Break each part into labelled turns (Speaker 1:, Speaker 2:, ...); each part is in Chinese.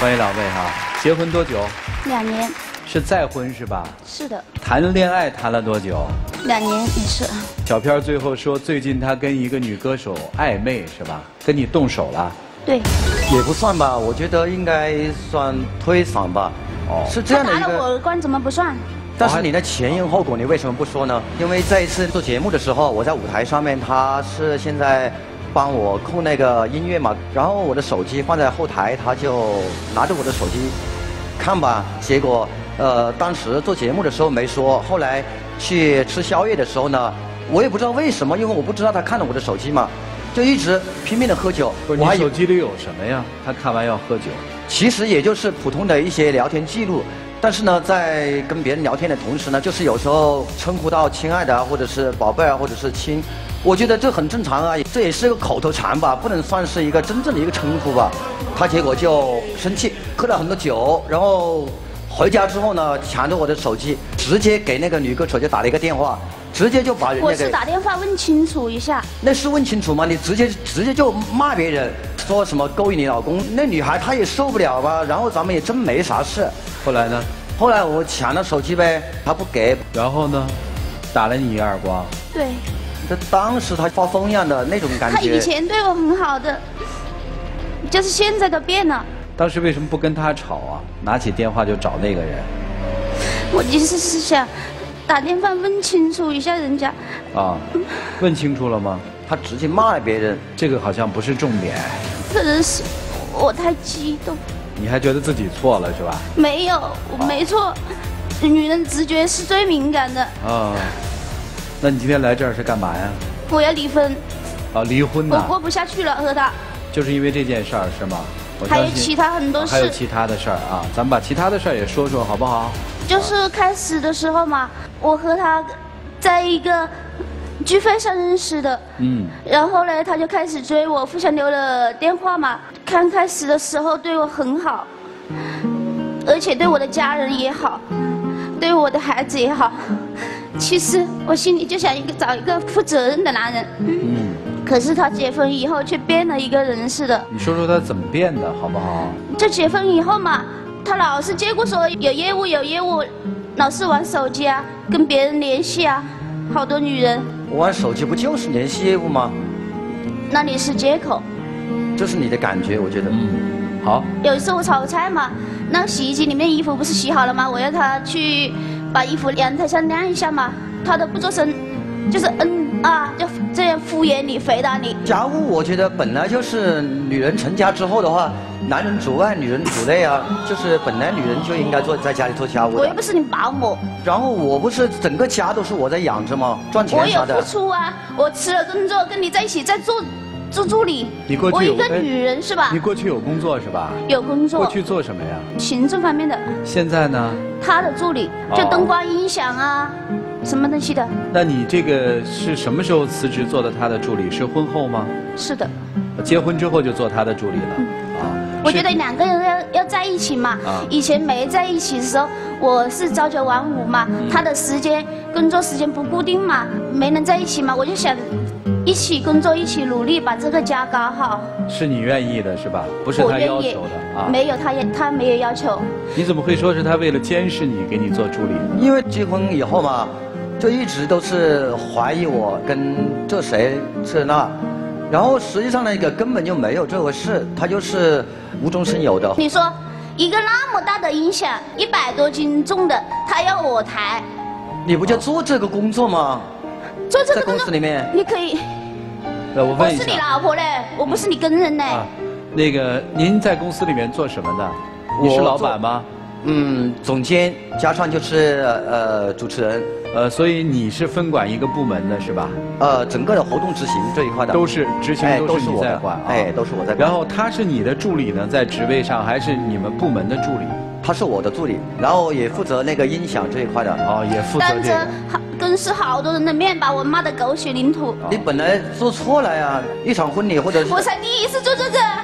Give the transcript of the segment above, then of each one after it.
Speaker 1: 欢迎两位哈。结婚多久
Speaker 2: ？2年。
Speaker 1: 是再婚是吧？
Speaker 2: 是的。
Speaker 1: 谈恋爱谈了多久
Speaker 2: ？2年一次。
Speaker 1: 小片最后说，最近他跟一个女歌手暧昧是吧？跟你动手了？
Speaker 2: 对。
Speaker 3: 也不算吧，我觉得应该算推搡吧。哦，是这样的一个。
Speaker 2: 他打了我耳光怎么不算？
Speaker 3: 但是你的前因后果你为什么不说呢？因为这一次做节目的时候，我在舞台上面，他是现在帮我控那个音乐嘛，然后我的手机放在后台，他就拿着我的手机看吧，结果当时做节目的时候没说，后来去吃宵夜的时候呢，我也不知道为什么，因为我不知道他看了我的手机嘛，就一直拼命的喝酒。
Speaker 1: 不是，你手机里有什么呀？他看完要喝酒？
Speaker 3: 其实也就是普通的一些聊天记录。但是呢，在跟别人聊天的同时呢，就是有时候称呼到亲爱的啊，或者是宝贝啊，或者是亲，我觉得这很正常啊，这也是个口头禅吧，不能算是一个真正的一个称呼吧。他结果就生气，喝了很多酒，然后回家之后呢，抢着我的手机，直接给那个女歌手就打了一个电话，直接就把人家给。
Speaker 2: 我是打电话问清楚一下。
Speaker 3: 那是问清楚吗？你直接就骂别人，说什么勾引你老公，那女孩她也受不了吧？然后咱们也真没啥事。
Speaker 1: 后来呢？
Speaker 3: 后来我抢了手机呗，他不给。
Speaker 1: 然后呢？打了你一耳光。
Speaker 2: 对。
Speaker 3: 这当时他发疯一样的那种感觉。
Speaker 2: 他以前对我很好的，就是现在都变了。
Speaker 1: 当时为什么不跟他吵啊？拿起电话就找那个人。
Speaker 2: 我就是想打电话问清楚一下人家。
Speaker 1: 啊，问清楚了吗？
Speaker 3: 他直接骂了别人，
Speaker 1: 这个好像不是重点。
Speaker 2: 可能是我太激动。
Speaker 1: 你还觉得自己错了是吧？
Speaker 2: 没有，我没错。女人直觉是最敏感的。
Speaker 1: 啊，那你今天来这儿是干嘛呀？
Speaker 2: 我要离婚。
Speaker 1: 啊，离婚呐！
Speaker 2: 我过不下去了，和他。
Speaker 1: 就是因为这件事儿是吗？
Speaker 2: 还有其他很多事。
Speaker 1: 还有其他的事儿啊，咱们把其他的事儿也说说好不好？
Speaker 2: 就是开始的时候嘛，我和他在一个聚会上认识的。然后呢，他就开始追我，互相留了电话嘛。刚开始的时候对我很好，而且对我的家人也好，对我的孩子也好。其实我心里就想找一个负责任的男人。可是他结婚以后却变了一个人似的。
Speaker 1: 你说说他怎么变的好不好？
Speaker 2: 就结婚以后嘛，他老是接过说有业务，老是玩手机啊，跟别人联系啊，好多女人。
Speaker 3: 玩手机不就是联系业务吗？
Speaker 2: 那里是借口。
Speaker 3: 这是你的感觉，我觉得。
Speaker 1: 好。
Speaker 2: 有一次我炒菜嘛，那洗衣机里面衣服不是洗好了吗？我要他去把衣服阳台上晾一下嘛，他都不做声，就是就这样敷衍你，回答你。
Speaker 3: 家务我觉得本来就是女人成家之后的话，男人主外，女人主内啊，就是本来女人就应该在家里做家务的。
Speaker 2: 我又不是你保姆。然
Speaker 3: 后我不是整个家都是我在养着吗？赚钱啥的。
Speaker 2: 我有付出啊，我辞了工作跟你在一起在做助理。
Speaker 1: 你过去
Speaker 2: 我一个女人是吧？
Speaker 1: 你过去有工作是吧？
Speaker 2: 有工作。
Speaker 1: 过去做什么呀？
Speaker 2: 行政方面的。
Speaker 1: 现在呢？
Speaker 2: 他的助理，就灯光音响啊，什么东西的。
Speaker 1: 那你这个是什么时候辞职做的他的助理？是婚后吗？
Speaker 2: 是的。
Speaker 1: 结婚之后就做他的助理了。
Speaker 2: 我觉得两个人要在一起嘛。以前没在一起的时候，我是朝9晚5嘛，他的工作时间不固定嘛，没能在一起嘛，我就想一起工作，一起努力把这个家搞好。是你愿意的是吧？不是他要求的啊？没有，他没有要求。你怎么会说是他为了监视你给你做助理呢？因为结婚以后嘛，就一直都是怀疑我跟这谁这那，然后实际上那个根本就没有这回事，他就是无中生有的。你说一个那么大的音响，100多斤重的，他要我抬，你不就做这个工作吗？做这个工作在公司里面，你可以。我问一下，我是你老婆嘞，我不是你跟人嘞。那个，您在公司里面做什么的？你是老板吗？总监加上就是主持人。所以你是分管一个部门的是吧？整个的活动执行这一块的都是执行都是你在管，都是我在管。然后他是你的助理呢，在职位上还是你们部门的助理？他是我的助理，然后也负责那个音响这一块的。也负责这个。公司好多人的面把我骂得狗血淋头。你本来做错了呀，一场婚礼或者是。我才第一次做这个。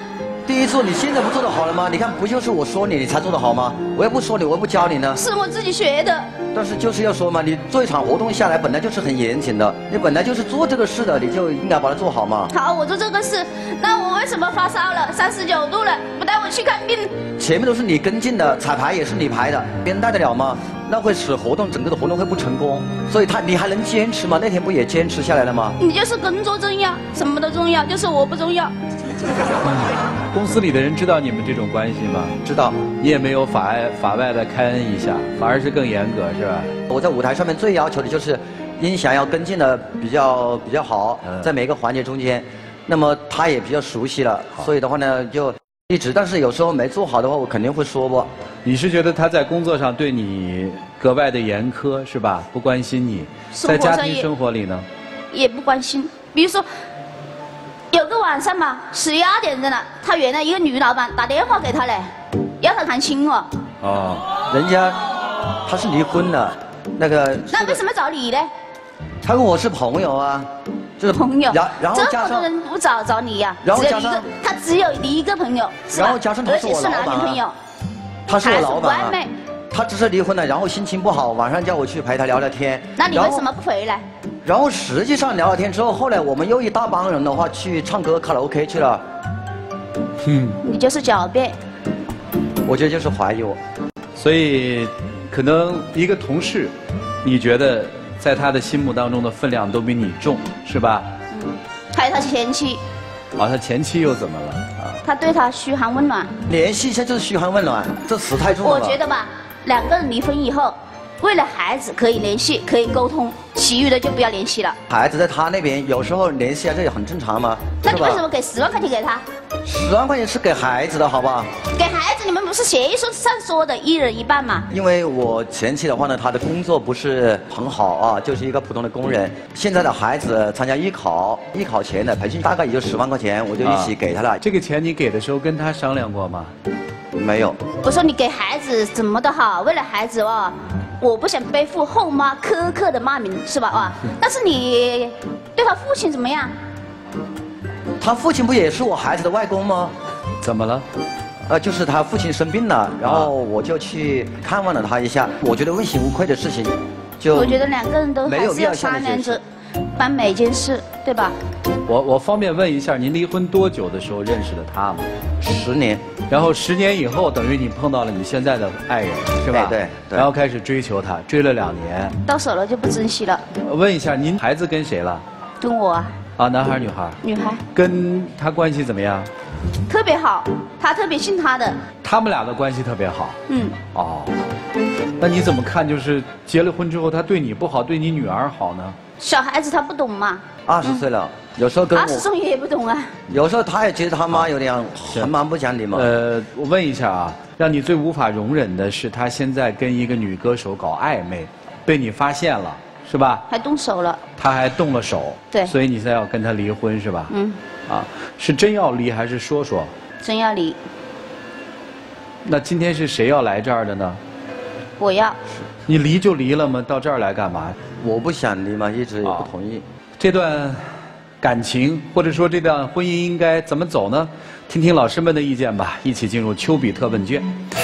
Speaker 3: 第一做，你现在不做得好了吗？你看，不就是我说你，你才做得好吗？我又不说你，我又不教你呢。
Speaker 2: 是我自己学的。
Speaker 3: 但是就是要说嘛，你做一场活动下来，本来就是很严谨的，你本来就是做这个事的，你就应该把它做好嘛。
Speaker 2: 好，我做这个事，那我为什么发烧了，39度了，不带我去看病？
Speaker 3: 前面都是你跟进的，彩排也是你排的，别人带得了吗？那会使活动整个的活动会不成功。所以你还能坚持吗？那天不也坚持下来了吗？
Speaker 2: 你就是工作重要，什么都重要，就是我不重要。
Speaker 1: 公司里的人知道你们这种关系吗？
Speaker 3: 知道。
Speaker 1: 你也没有法外的开恩一下，反而是更严格，是吧？
Speaker 3: 我在舞台上面最要求的就是音响要跟进的比较好，在每个环节中间。那么他也比较熟悉了，所以的话呢就一直，但是有时候没做好的话，我肯定会说不。
Speaker 1: 你是觉得他在工作上对你格外的严苛，是吧？不关心你，在家庭生活里呢？
Speaker 2: 也不关心。比如说，有个晚上嘛，11、2点钟了，他原来一个女老板打电话给他嘞，要他谈亲哦。
Speaker 3: 哦，人家他是离婚了，那个。
Speaker 2: 那为什么找你呢？
Speaker 3: 他跟我是朋友啊，就是
Speaker 2: 朋友。
Speaker 3: 然后加上
Speaker 2: 这么多人不找你呀？
Speaker 3: 然后加上
Speaker 2: 他只有你一个朋友，是吧？
Speaker 3: 然后加上他是我老板啊。他是我老板啊。他只是离婚了，然后心情不好，晚上叫我去陪他聊聊天。
Speaker 2: 那你为什么不回来？
Speaker 3: 然后实际上聊聊天之后，后来我们又一大帮人的话去唱歌卡拉 OK 去了。
Speaker 2: 你就是狡辩。
Speaker 3: 我觉得就是怀疑我。
Speaker 1: 所以，可能一个同事，你觉得在他的心目当中的分量都比你重，是吧？
Speaker 2: 还有他前妻。
Speaker 1: 他前妻又怎么了？
Speaker 2: 他对他嘘寒问暖。
Speaker 3: 联系一下就是嘘寒问暖，这词太重了。
Speaker 2: 我觉得吧，2个人离婚以后，为了孩子可以联系，可以沟通，其余的就不要联系了。
Speaker 3: 孩子在他那边，有时候联系啊，这也很正常嘛。
Speaker 2: 那你为什么给10万块钱给他
Speaker 3: ？10万块钱是给孩子的，好不好？
Speaker 2: 给孩子，你们不是协议书上说的1人1半吗？
Speaker 3: 因为我前妻的话呢，她的工作不是很好啊，就是一个普通的工人。现在的孩子参加艺考前的培训大概也就10万块钱，我就一起给他了。
Speaker 1: 这个钱你给的时候跟他商量过吗？
Speaker 3: 没有。
Speaker 2: 我说你给孩子怎么的好，为了孩子哦，我不想背负后妈苛刻的骂名，是吧？啊，但是你对他父亲怎么样？
Speaker 3: 他父亲不也是我孩子的外公吗？
Speaker 1: 怎么了？
Speaker 3: 就是他父亲生病了，然后我就去看望了他一下。我觉得问心无愧的事情，就
Speaker 2: 我觉得2个人都还是要商量着办每件事，对吧？
Speaker 1: 我方便问一下，您离婚多久的时候认识的他吗
Speaker 3: ？10年。
Speaker 1: 然后10年以后，等于你碰到了你现在的爱人，是吧？
Speaker 3: 对。
Speaker 1: 然后开始追求他，追了2年。
Speaker 2: 到手了就不珍惜了。
Speaker 1: 问一下，您孩子跟谁了？
Speaker 2: 跟我啊。
Speaker 1: 男孩女孩？
Speaker 2: 女孩。
Speaker 1: 跟他关系怎么样？
Speaker 2: 特别好，他特别信他的。
Speaker 1: 他们俩的关系特别好。那你怎么看？就是结了婚之后，他对你不好，对你女儿好呢？
Speaker 2: 小孩子他不懂嘛。
Speaker 3: 20岁了，有时候跟我
Speaker 2: 20岁也不懂啊。
Speaker 3: 有时候他也觉得他妈有点很蛮不讲理嘛。
Speaker 1: 我问一下啊，让你最无法容忍的是他现在跟一个女歌手搞暧昧，被你发现了，是吧？
Speaker 2: 还动手了。
Speaker 1: 他还动了手。
Speaker 2: 对。
Speaker 1: 所以你才要跟他离婚，是吧？是真要离还是说？
Speaker 2: 真要离。
Speaker 1: 那今天是谁要来这儿的呢？
Speaker 2: 我要。
Speaker 1: 你离就离了吗？到这儿来干嘛？
Speaker 3: 我不想离嘛，一直也不同意。
Speaker 1: 这段感情或者说这段婚姻应该怎么走呢？听听老师们的意见吧。一起进入丘比特问卷。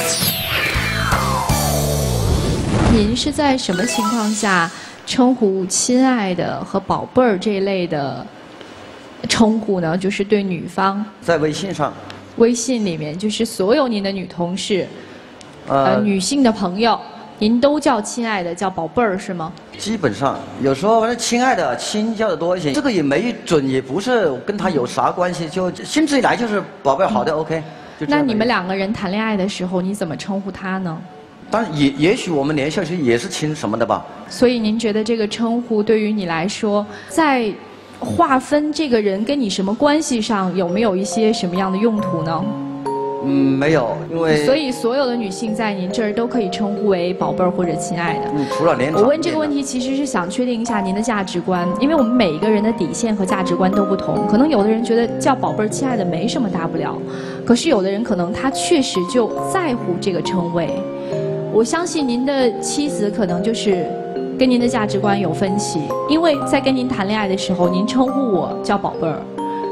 Speaker 4: 您是在什么情况下称呼亲爱的和宝贝儿这一类的称呼呢？就是对女方。在
Speaker 3: 微信上。
Speaker 4: 微信里面，就是所有您的女同事，女性的朋友，您都叫亲爱的，叫宝贝儿是吗？
Speaker 3: 基本上，有时候反正亲爱的亲叫的多一些，这个也没准，也不是跟他有啥关系，就兴致一来就是宝贝儿，好的 ，OK。
Speaker 4: 那你们2个人谈恋爱的时候，你怎么称呼他呢？
Speaker 3: 当然也许我们联系下去也是亲什么的吧。
Speaker 4: 所以您觉得这个称呼对于你来说，在划分这个人跟你什么关系上，有没有一些什么样的用途呢？
Speaker 3: 没有，因为
Speaker 4: 所以所有的女性在您这儿都可以称呼为宝贝儿或者亲爱的。
Speaker 3: 除了年长。
Speaker 4: 我问这个问题其实是想确定一下您的价值观，因为我们每一个人的底线和价值观都不同。可能有的人觉得叫宝贝儿、亲爱的没什么大不了，可是有的人可能他确实就在乎这个称谓。我相信您的妻子可能就是跟您的价值观有分歧，因为在跟您谈恋爱的时候，您称呼我叫宝贝儿。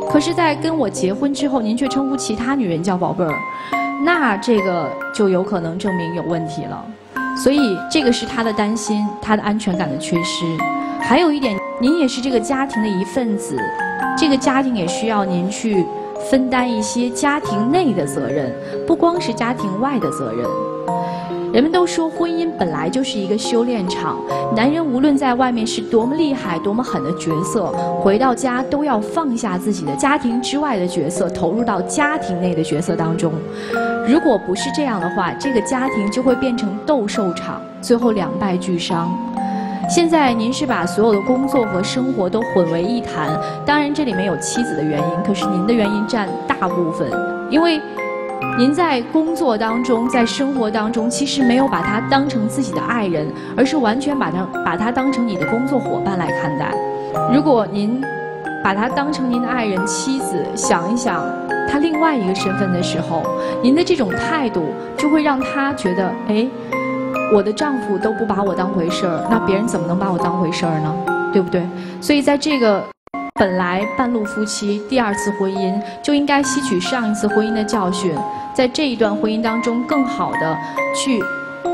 Speaker 4: 可是，在跟我结婚之后，您却称呼其他女人叫宝贝儿，那这个就有可能证明有问题了。所以，这个是他的担心，他的安全感的缺失。还有一点，您也是这个家庭的一份子，这个家庭也需要您去分担一些家庭内的责任，不光是家庭外的责任。人们都说婚姻本来就是一个修炼场，男人无论在外面是多么厉害、多么狠的角色，回到家都要放下自己的家庭之外的角色，投入到家庭内的角色当中。如果不是这样的话，这个家庭就会变成斗兽场，最后两败俱伤。现在您是把所有的工作和生活都混为一谈，当然这里面有妻子的原因，可是您的原因占大部分，因为您在工作当中，在生活当中，其实没有把他当成自己的爱人，而是完全把他当成你的工作伙伴来看待。如果您把他当成您的爱人、妻子，想一想他另外一个身份的时候，您的这种态度就会让他觉得，哎，我的丈夫都不把我当回事儿，那别人怎么能把我当回事儿呢？对不对？所以在这个本来半路夫妻第二次婚姻就应该吸取上一次婚姻的教训，在这一段婚姻当中更好的去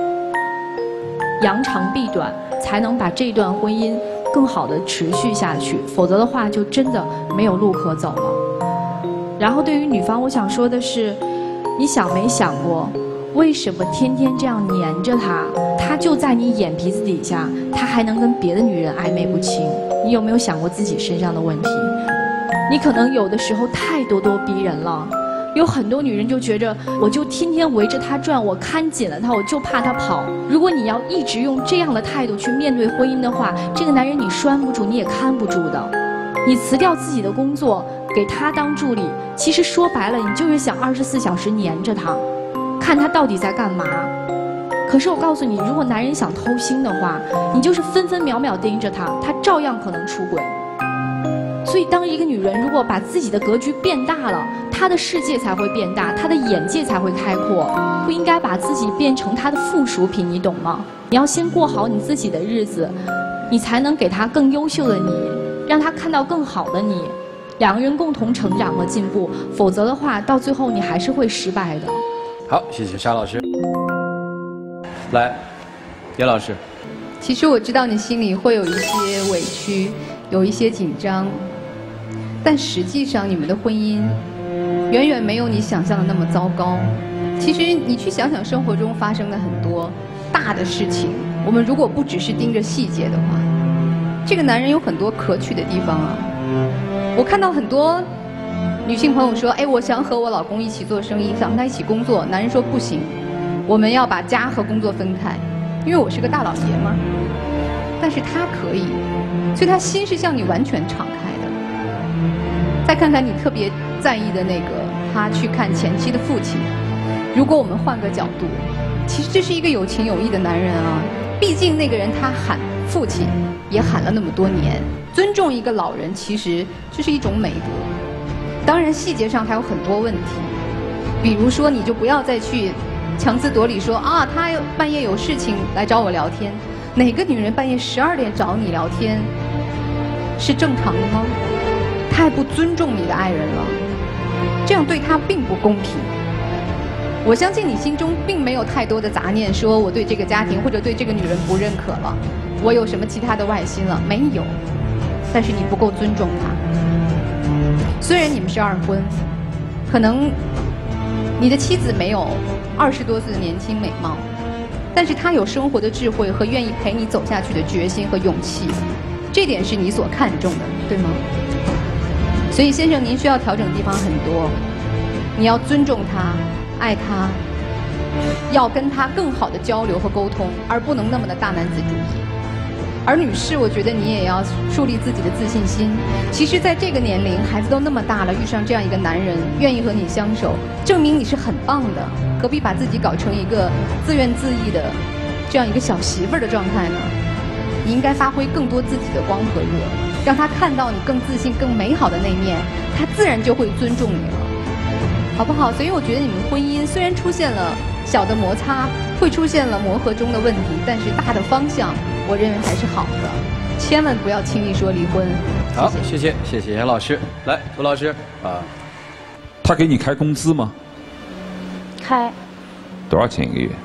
Speaker 4: 扬长避短，才能把这一段婚姻更好的持续下去，否则的话就真的没有路可走了。然后对于女方，我想说的是，你想没想过，为什么天天这样黏着他，他就在你眼皮子底下，他还能跟别的女人暧昧不清？你有没有想过自己身上的问题？你可能有的时候太咄咄逼人了，有很多女人就觉着，我就天天围着他转，我看紧了他，我就怕他跑。如果你要一直用这样的态度去面对婚姻的话，这个男人你拴不住，你也看不住的。你辞掉自己的工作，给他当助理，其实说白了，你就是想24小时黏着他，看他到底在干嘛。可是我告诉你，如果男人想偷腥的话，你就是分分秒秒盯着他，他照样可能出轨。所以当一个女人如果把自己的格局变大了，她的世界才会变大，她的眼界才会开阔。不应该把自己变成她的附属品，你懂吗？你要先过好你自己的日子，你才能给她更优秀的你，让她看到更好的你，两个人共同成长和进步。否则的话，到最后你还是会失败的。
Speaker 1: 好，谢谢沙老师。来，严老师。
Speaker 5: 其实我知道你心里会有一些委屈，有一些紧张，但实际上你们的婚姻远远没有你想象的那么糟糕。其实你去想想生活中发生的很多大的事情，我们如果不只是盯着细节的话，这个男人有很多可取的地方啊。我看到很多女性朋友说，哎，我想和我老公一起做生意，想和他一起工作。男人说不行，我们要把家和工作分开，因为我是个大老爷们儿。但是他可以，所以他心是向你完全敞开的。再看看你特别在意的那个，他去看前妻的父亲。如果我们换个角度，其实这是一个有情有义的男人啊。毕竟那个人他喊父亲，也喊了那么多年。尊重一个老人，其实这是一种美德。当然细节上还有很多问题，比如说你就不要再去强词夺理说啊，他半夜有事情来找我聊天。哪个女人半夜12点找你聊天是正常的吗？太不尊重你的爱人了，这样对他并不公平。我相信你心中并没有太多的杂念，说我对这个家庭或者对这个女人不认可了，我有什么其他的外心了？没有，但是你不够尊重他。虽然你们是二婚，可能你的妻子没有20多岁的年轻美貌，但是她有生活的智慧和愿意陪你走下去的决心和勇气，这点是你所看重的，对吗？所以先生，您需要调整的地方很多，你要尊重他，爱他，要跟他更好的交流和沟通，而不能那么的大男子主义。而女士，我觉得你也要树立自己的自信心。其实在这个年龄，孩子都那么大了，遇上这样一个男人愿意和你相守，证明你是很棒的，何必把自己搞成一个自怨自艾的这样一个小媳妇儿的状态呢？你应该发挥更多自己的光和热，让他看到你更自信更美好的那面，他自然就会尊重你了，好不好？所以我觉得你们婚姻虽然出现了小的摩擦，会出现了磨合中的问题，但是大的方向我认为还是好的。千万不要轻易说离婚，
Speaker 1: 好，谢谢严老师。来，涂老师啊，
Speaker 6: 他给你开工资吗？
Speaker 2: 开
Speaker 6: 多少钱一个月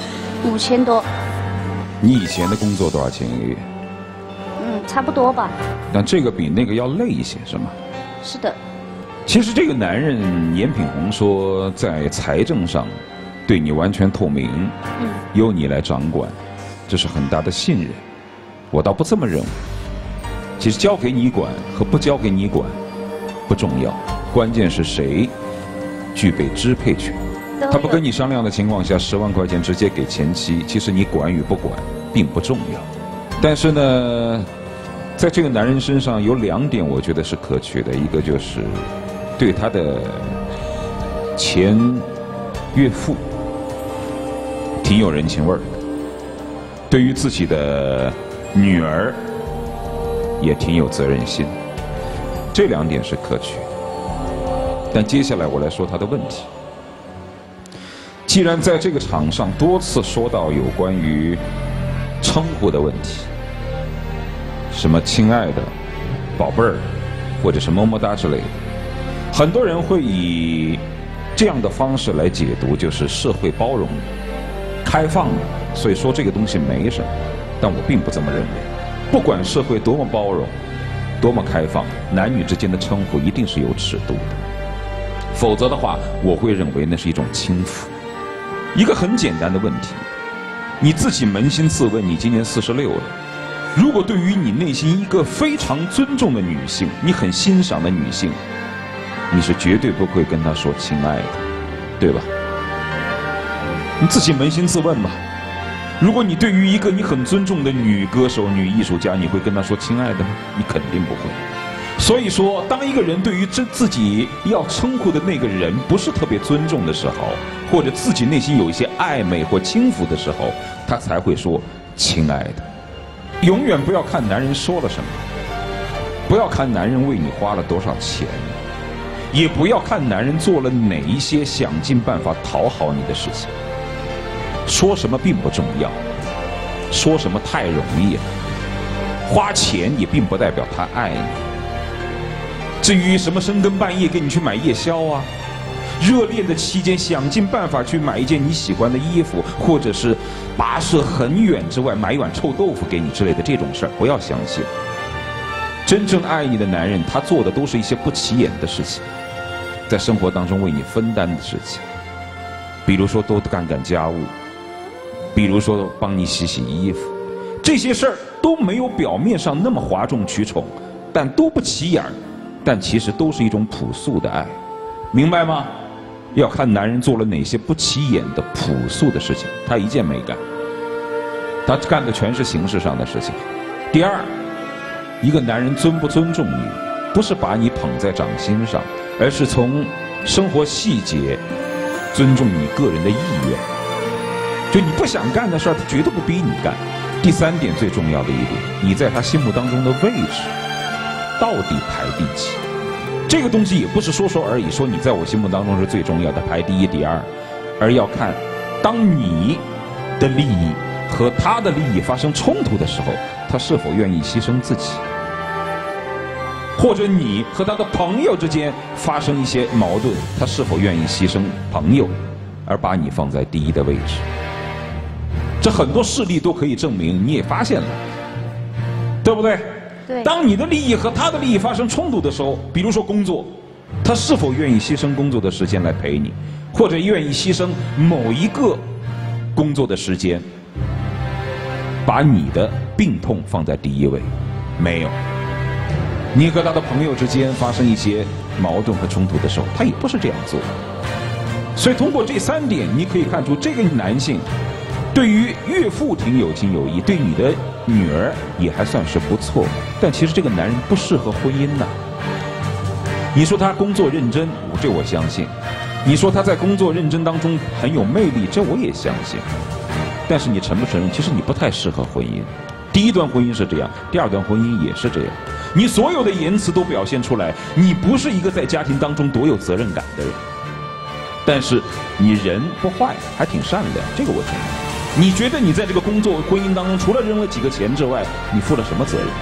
Speaker 2: ？5000多。
Speaker 6: 你以前的工作多少钱一个月？
Speaker 2: 差不多吧。
Speaker 6: 但这个比那个要累一些，是吗？
Speaker 2: 是的。
Speaker 6: 其实这个男人严品宏说，在财政上对你完全透明，由你来掌管，这是很大的信任。我倒不这么认为。其实交给你管和不交给你管不重要，关键是谁具备支配权。他不跟你商量的情况下，10万块钱直接给前妻，其实你管与不管并不重要。但是呢，在这个男人身上有2点我觉得是可取的，一个就是对他的前岳父挺有人情味儿的，对于自己的女儿也挺有责任心，这2点是可取的。但接下来我来说他的问题。既然在这个场上多次说到有关于称呼的问题，什么亲爱的、宝贝儿，或者是么么哒之类的，很多人会以这样的方式来解读，就是社会包容、开放的，所以说这个东西没什么。但我并不这么认为。不管社会多么包容、多么开放，男女之间的称呼一定是有尺度的，否则的话，我会认为那是一种轻浮。一个很简单的问题，你自己扪心自问，你今年46了，如果对于你内心一个非常尊重的女性，你很欣赏的女性，你是绝对不会跟她说亲爱的，对吧？你自己扪心自问吧。如果你对于一个你很尊重的女歌手、女艺术家，你会跟她说亲爱的吗？你肯定不会。所以说，当一个人对于自己要称呼的那个人不是特别尊重的时候，或者自己内心有一些暧昧或轻浮的时候，他才会说亲爱的。永远不要看男人说了什么，不要看男人为你花了多少钱，也不要看男人做了哪一些想尽办法讨好你的事情。说什么并不重要，说什么太容易了。花钱也并不代表他爱你。至于什么深更半夜给你去买夜宵啊，热恋的期间想尽办法去买一件你喜欢的衣服，或者是跋涉很远之外买一碗臭豆腐给你之类的这种事儿，不要相信。真正爱你的男人，他做的都是一些不起眼的事情，在生活当中为你分担的事情，比如说多干干家务，比如说帮你洗洗衣服，这些事儿都没有表面上那么哗众取宠，但都不起眼儿，但其实都是一种朴素的爱，明白吗？要看男人做了哪些不起眼的朴素的事情，他一件没干，他干的全是形式上的事情。第二，一个男人尊不尊重你，不是把你捧在掌心上，而是从生活细节尊重你个人的意愿。就你不想干的事儿，他绝对不逼你干。第3点最重要的一点，你在他心目当中的位置到底排第几？这个东西也不是说说而已，说你在我心目当中是最重要的，排第1、第2，而要看当你的利益和他的利益发生冲突的时候，他是否愿意牺牲自己，或者你和他的朋友之间发生一些矛盾，他是否愿意牺牲朋友而把你放在第1的位置。这很多事例都可以证明，你也发现了，对不对？
Speaker 2: 对。
Speaker 6: 当你的利益和他的利益发生冲突的时候，比如说工作，他是否愿意牺牲工作的时间来陪你，或者愿意牺牲某一个工作的时间，把你的病痛放在第1位？没有。你和他的朋友之间发生一些矛盾和冲突的时候，他也不是这样做。所以通过这3点，你可以看出这个男性对于岳父挺有情有义，对你的女儿也还算是不错，但其实这个男人不适合婚姻呐。你说他工作认真，这我相信；你说他在工作认真当中很有魅力，这我也相信。但是你承不承认，其实你不太适合婚姻。第1段婚姻是这样，第2段婚姻也是这样。你所有的言辞都表现出来，你不是一个在家庭当中多有责任感的人，但是你人不坏，还挺善良，这个我承认。你觉得你在这个工作婚姻当中，除了扔了几个钱之外，你负了什么责任？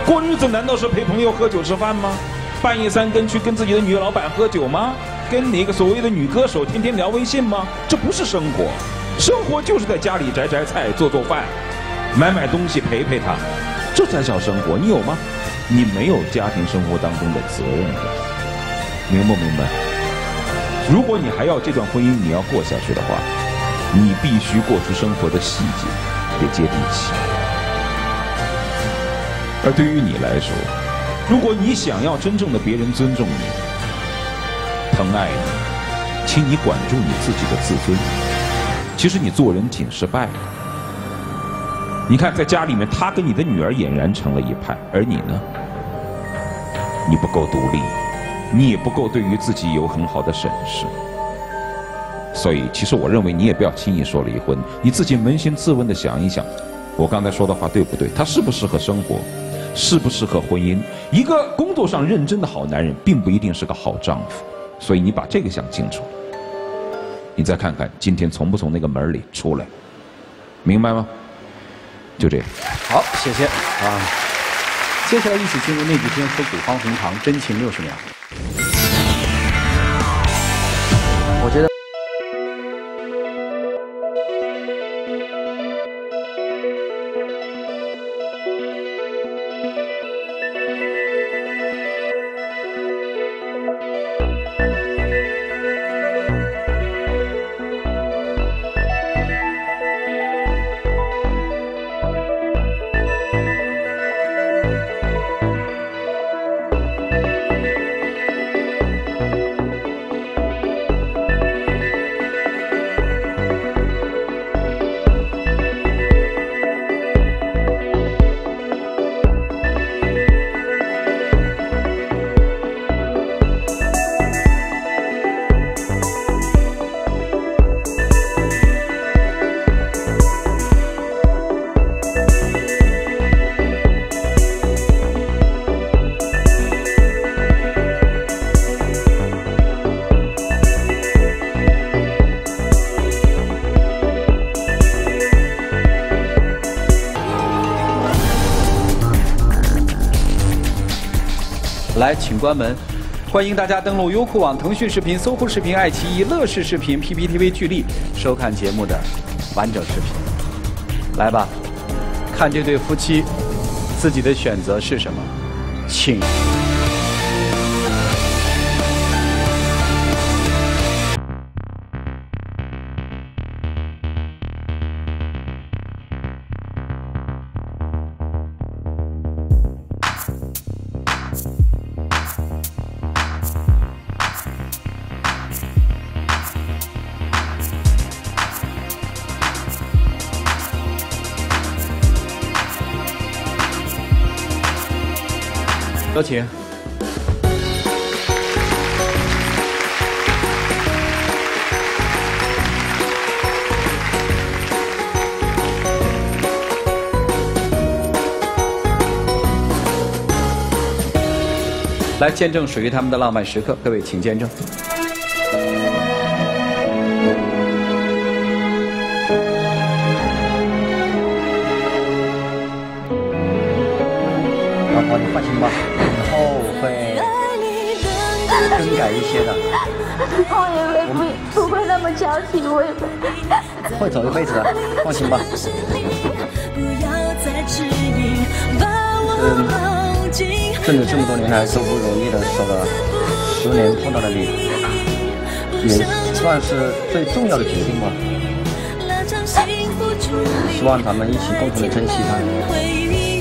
Speaker 6: 过日子难道是陪朋友喝酒吃饭吗？半夜3更去跟自己的女老板喝酒吗？跟哪个所谓的女歌手天天聊微信吗？这不是生活，生活就是在家里摘摘菜、做做饭、买买东西陪陪她，这才叫生活。你有吗？你没有家庭生活当中的责任感，明不明白？如果你还要这段婚姻你要过下去的话，你必须过出生活的细节，得接地气。而对于你来说，如果你想要真正的别人尊重你、疼爱你，请你管住你自己的自尊。其实你做人挺失败的。你看，在家里面，他跟你的女儿俨然成了一派，而你呢？你不够独立，你也不够对于自己有很好的审视。所以，其实我认为你也不要轻易说离婚，你自己扪心自问的想一想，我刚才说的话对不对？他适不适合生活？适不适合婚姻？一个工作上认真的好男人，并不一定是个好丈夫。所以你把这个想清楚。你再看看今天从不从那个门里出来，明白吗？就这样。
Speaker 1: 好，谢谢啊。接下来一起进入那几天和古方红糖真情60秒。
Speaker 3: 我觉得。
Speaker 1: 来，请关门。欢迎大家登录优酷网、腾讯视频、搜狐视频、爱奇艺、乐视视频、PPTV 剧力收看节目的完整视频。来吧，看这对夫妻自己的选择是什么，请。有请。来见证属于他们的浪漫时刻，各位请见证。
Speaker 3: 老婆，你放心吧，以后会更改一些的。
Speaker 2: 我也不会那么矫情，我也
Speaker 3: 会走一辈子的，放心吧。挣了这么多年来都不容易的，受了10年碰到了你，也算是最重要的决定吧。希望咱们一起共同的珍惜它。